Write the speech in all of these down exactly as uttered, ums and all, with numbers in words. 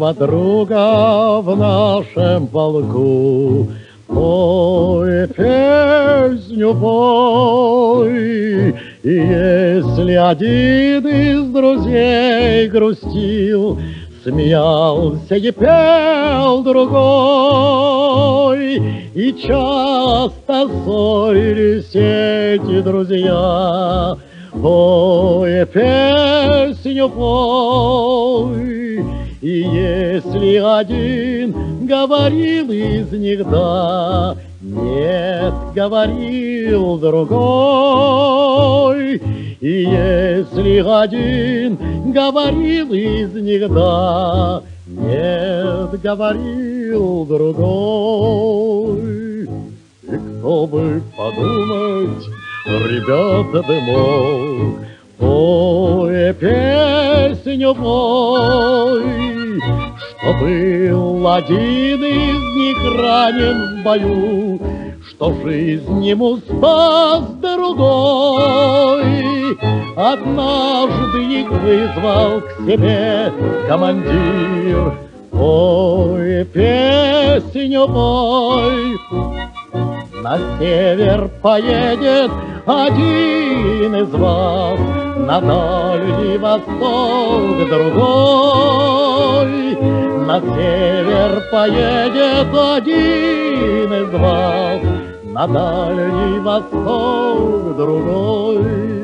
подруга в нашем полку, пой песню, пой. И если один из друзей грустил, смеялся и пел другой, и часто ссорились эти друзья. Пой песню, пой. И если один говорил из них да, нет, говорил другой. И если один говорил из них да, нет, говорил другой. И кто бы подумать, ребята, бы мог, пой песню, пой, что был один из них ранен в бою, что жизнь ему спас другой. Однажды их вызвал к себе командир, пой песню, пой. На север поедет один из вас, на дальний восток другой. На север поедет один из вас, на дальний восток другой.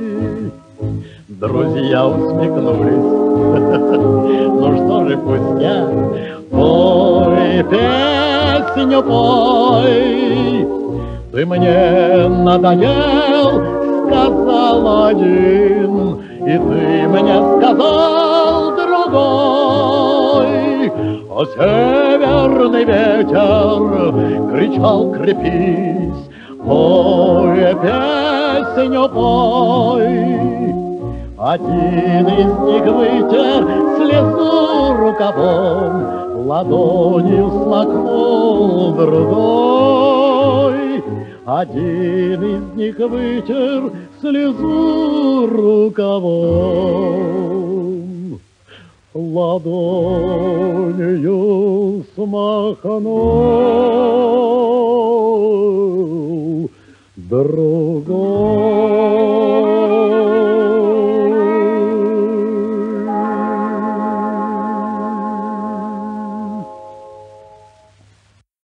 Друзья усмехнулись. Ну что же, пустяк, пой песню, пой. Ты мне надоел, сказал один, и ты мне сказал другой. А северный ветер кричал: крепись, пой песню, пой. Один из них вытер слезу рукавом, ладонью смахнул другой. Один из них вытер слезу рукавом, ладонью смахнул другой.